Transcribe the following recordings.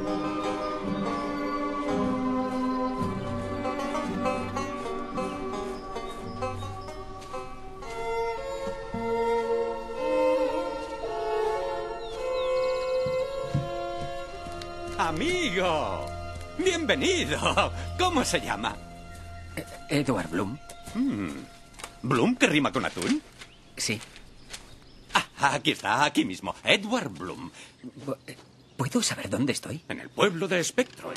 Amigo, bienvenido. ¿Cómo se llama? Edward Bloom. ¿Bloom que rima con atún? Sí. Ah, aquí está, aquí mismo. Edward Bloom. ¿Puedo saber dónde estoy? En el pueblo de Espectro.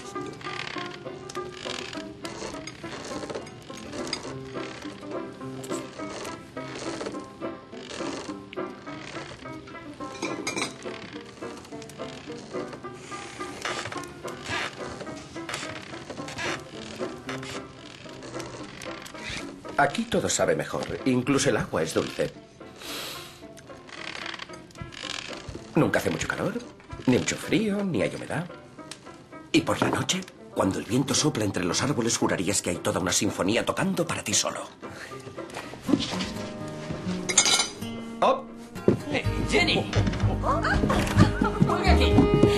Aquí todo sabe mejor. Incluso el agua es dulce. Nunca hace mucho calor, ni mucho frío, ni hay humedad. Y por la noche, cuando el viento sopla entre los árboles, jurarías que hay toda una sinfonía tocando para ti solo. ¡Oh! ¡Jenny! ¡Ponga aquí!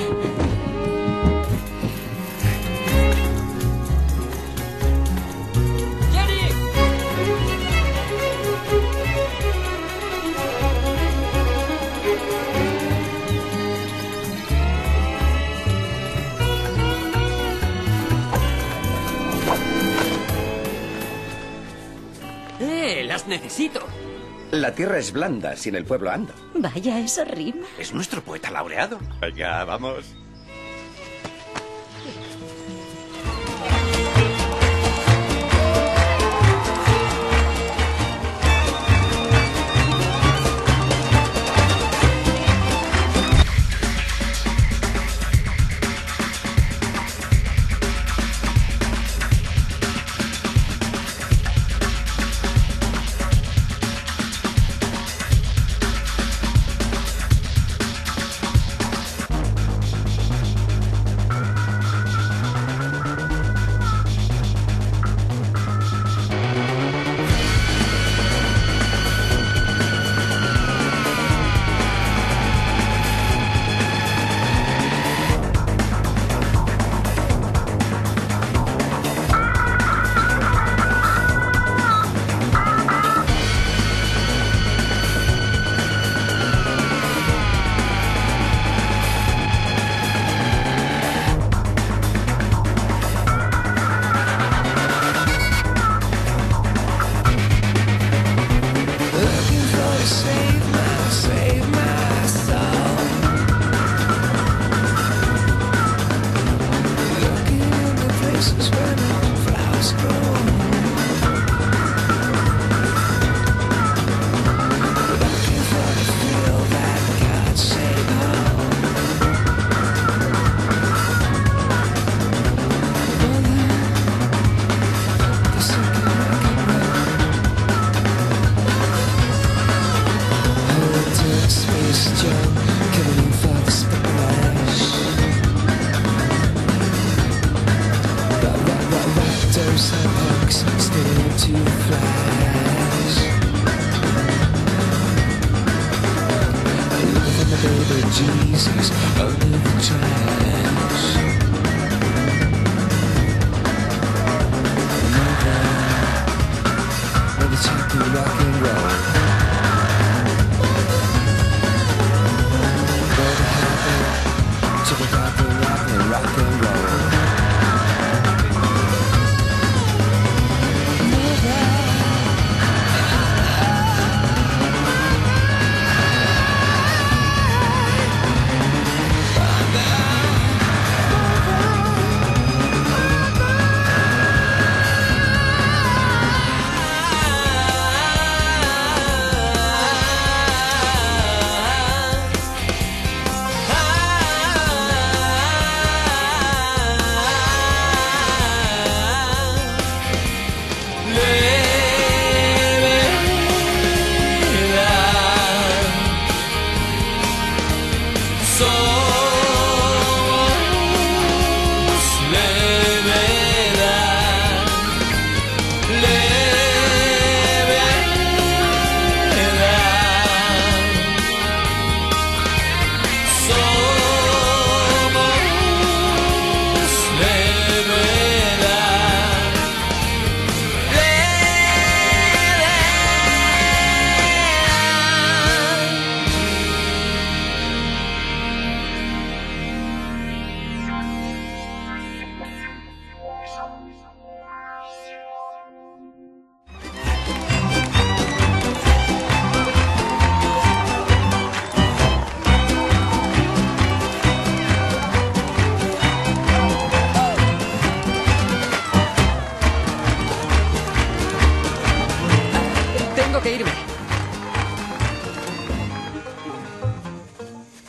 ¡Las necesito! La tierra es blanda, sin el pueblo ando. Vaya, eso rima. Es nuestro poeta laureado. Venga, vamos.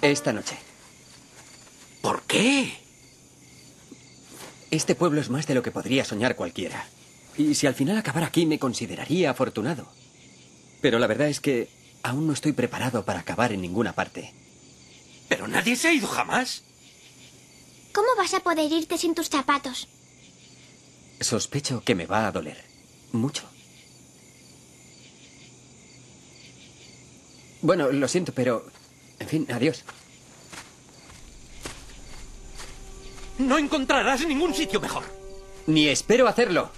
Esta noche. ¿Por qué? Este pueblo es más de lo que podría soñar cualquiera. Y si al final acabara aquí, me consideraría afortunado. Pero la verdad es que aún no estoy preparado para acabar en ninguna parte. Pero nadie se ha ido jamás. ¿Cómo vas a poder irte sin tus zapatos? Sospecho que me va a doler. Mucho. Bueno, lo siento, pero... En fin, adiós. No encontrarás ningún sitio mejor. Ni espero hacerlo.